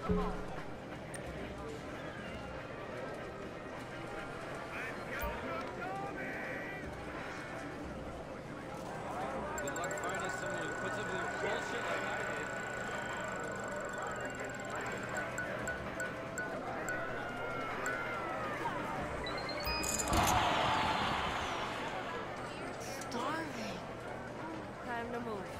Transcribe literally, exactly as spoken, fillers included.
Good luck finding someone who puts up with your bullshit like I did. Starving. Time to move.